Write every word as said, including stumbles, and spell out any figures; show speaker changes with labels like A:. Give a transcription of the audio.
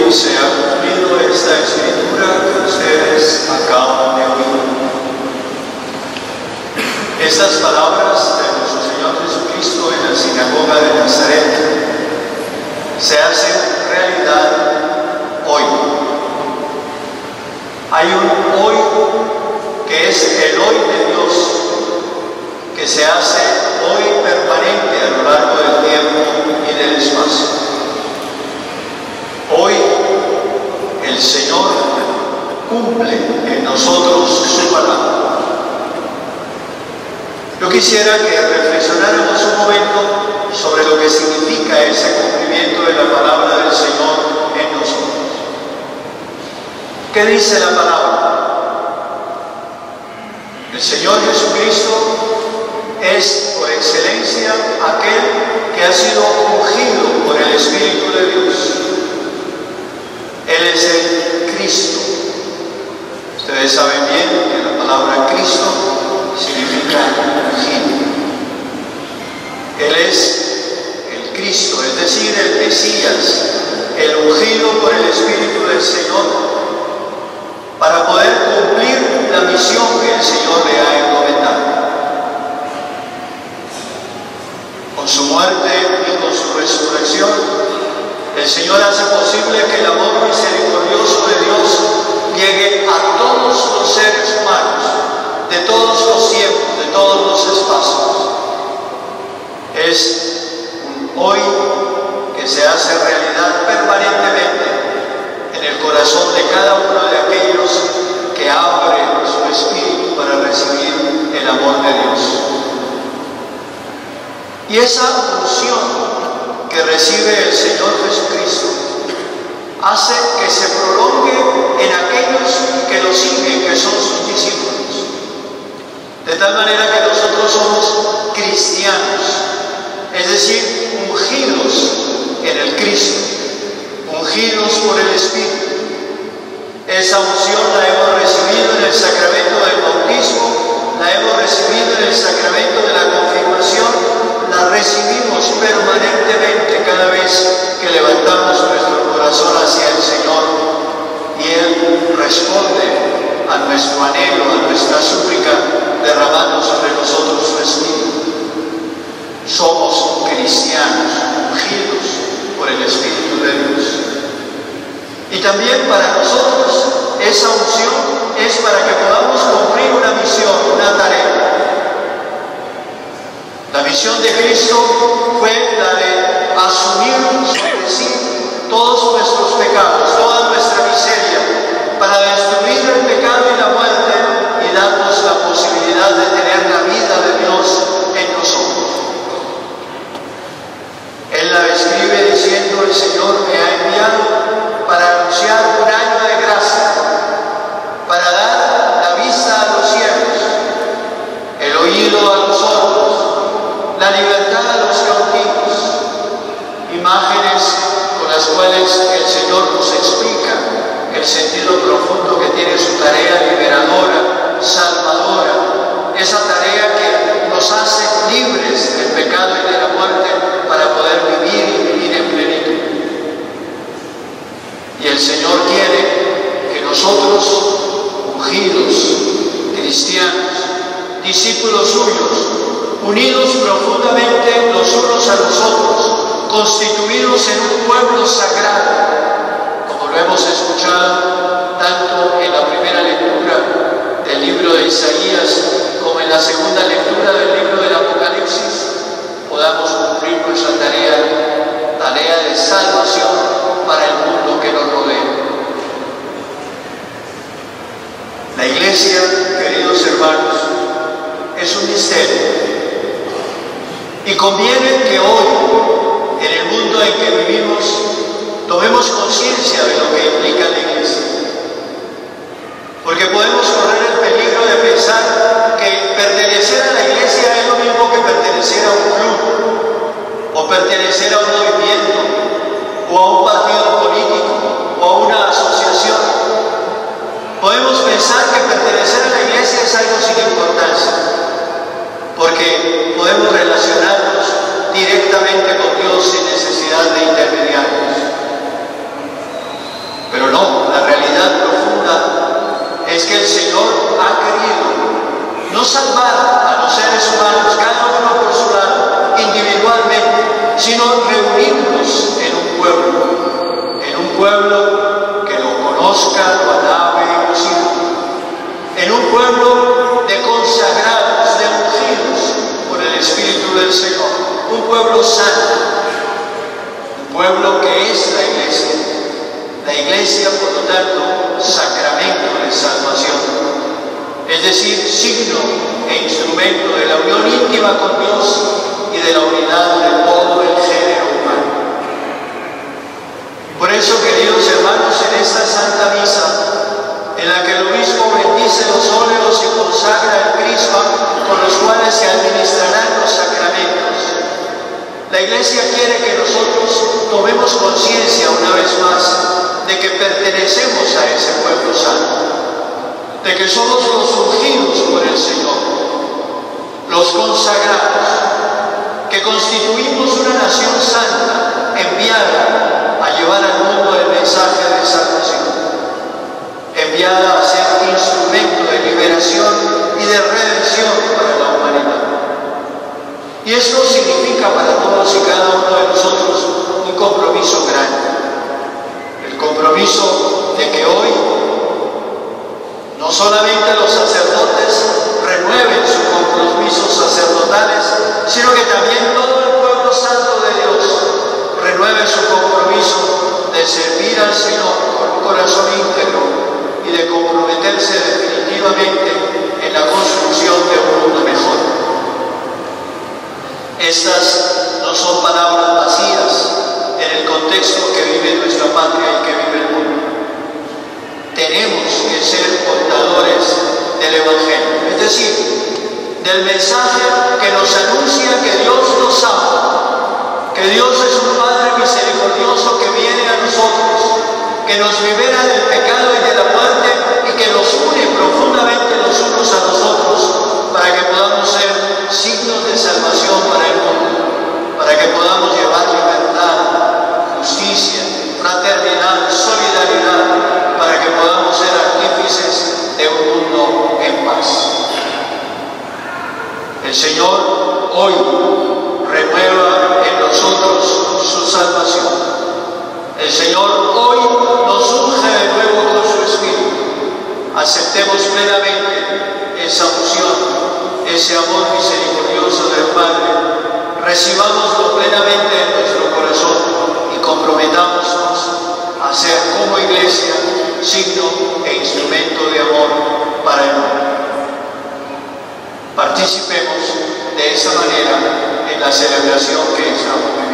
A: hoy se ha cumplido esta escritura que ustedes acaban de oír. Estas palabras de nuestro Señor Jesucristo en la sinagoga de Nazaret se hacen realidad hoy. Hay un hoy que es el hoy de Dios, que se hace hoy permanente a lo largo del tiempo y del espacio. Hoy el Señor cumple en nosotros su palabra. Yo quisiera que reflexionáramos un momento sobre lo que significa ese cumplimiento de la palabra del Señor en nosotros. ¿Qué dice la palabra? El Señor Jesucristo es por excelencia aquel que ha sido ungido por el Espíritu de Dios. Él es el Cristo. Ustedes saben bien que la palabra Cristo significa ungido. Él es el Cristo, es decir, el Mesías, el ungido por el Espíritu del Señor, para poder cumplir la misión que el Señor le ha encomendado. Con su muerte y con su resurrección, el Señor hace posible que el amor misericordioso de Dios llegue a todos los seres humanos, de todos los tiempos, de todos los espacios. Es un hoy que se hace realidad permanentemente en el corazón de cada uno de aquellos que abren su espíritu para recibir el amor de Dios. Y esa unción que recibe el Señor Jesucristo hace que se prolongue en aquellos que lo siguen, que son sus discípulos. De tal manera que nosotros somos cristianos, es decir, ungidos en el Cristo, ungidos por el Espíritu. Esa unción la hemos recibido en el sacramento del bautismo, la hemos recibido en el sacramento de la confirmación, la recibimos permanentemente cada vez que levantamos nuestro corazón hacia el Señor y Él responde a nuestro anhelo, a nuestra súplica, derramando sobre nosotros su Espíritu. Somos cristianos, ungidos por el Espíritu de Dios. Y también para nosotros esa unción es para que podamos cumplir una misión, una tarea. La misión de Cristo fue la de asumir sobre sí todos nuestros pecados, toda nuestra miseria, para destruir el pecado y la muerte y darnos la posibilidad de tener la vida de Dios en nosotros. Él la describe diciendo: el Señor me ha enviado para anunciar un año de gracia, para dar la vista a los ciegos, el oído a los sordos, la libertad a los cautivos. Imágenes con las cuales el Señor nos explica el sentido profundo que tiene su tarea liberadora, salvadora, esa tarea que nos hace libres del pecado y de la muerte para poder vivir y vivir en plenitud. Y el Señor quiere que nosotros, ungidos, cristianos, discípulos suyos, unidos profundamente los unos a los otros, constituidos en un pueblo sagrado, como lo hemos escuchado tanto en la primera lectura del libro de Isaías como en la segunda lectura del libro del Apocalipsis, podamos cumplir nuestra tarea, tarea de salvación para el mundo que nos rodea. La Iglesia, queridos hermanos, es un misterio. Y conviene que hoy, en el mundo en que vivimos, tomemos conciencia de lo que implica la Iglesia. Porque podemos correr el peligro de pensar que pertenecer a la Iglesia es lo mismo que pertenecer a un club, o pertenecer a un movimiento, o a un partido político, o a una asociación. Podemos pensar que pertenecer a la Iglesia es algo sin importancia, porque podemos relacionarnos directamente con Dios sin necesidad de intermediarios. no salvar a los seres humanos, cada uno por su lado, individualmente, sino reunirnos en un pueblo, en un pueblo que lo conozca, lo alabe y lo sirva, en un pueblo de consagrados, de ungidos por el Espíritu del Señor, un pueblo santo, un pueblo que es la iglesia, la iglesia, por lo tanto, sacramento de salvación, es decir, signo e instrumento de la unión íntima con Dios y de la unidad de todo el género humano. Por eso, queridos hermanos, en esta Santa Misa, en la que el obispo bendice los óleos y consagra el crisma con los cuales se administrarán los sacramentos, la Iglesia quiere que nosotros tomemos conciencia una vez más de que pertenecemos a ese pueblo santo, de que somos los ungidos por el Señor, los consagrados, que constituimos una nación santa enviada a llevar al mundo el mensaje de salvación, enviada a ser instrumento de liberación y de redención para la humanidad. Y esto significa para todos y cada uno de nosotros un compromiso grande, el compromiso de que hoy no solamente los sacerdotes renueven sus compromisos sacerdotales, sino que también todo el pueblo santo de Dios renueve su compromiso de servir al Señor con un corazón íntegro y de comprometerse definitivamente en la construcción de un mundo mejor. Estas no son palabras vacías en el contexto que vive nuestra patria y que vive el mundo. Tenemos que ser portadores del Evangelio, es decir, del mensaje que nos anuncia que Dios nos ama, que Dios es un Padre misericordioso que viene a nosotros, que nos libera del pecado y de la muerte y que nos une profundamente los unos a los otros para que podamos ser signos de salvación para el mundo, para que podamos llevar libertad, justicia, fraternidad, solidaridad, para que podamos ser artífices de un mundo en paz. El Señor hoy renueva en nosotros su salvación. El Señor hoy nos unge de nuevo con su Espíritu. Aceptemos plenamente esa unción, ese amor misericordioso del Padre. Recibámoslo plenamente en nuestro corazón y comprometámonos a ser como Iglesia signo e instrumento de amor para el mundo. Participemos de esa manera en la celebración que estamos.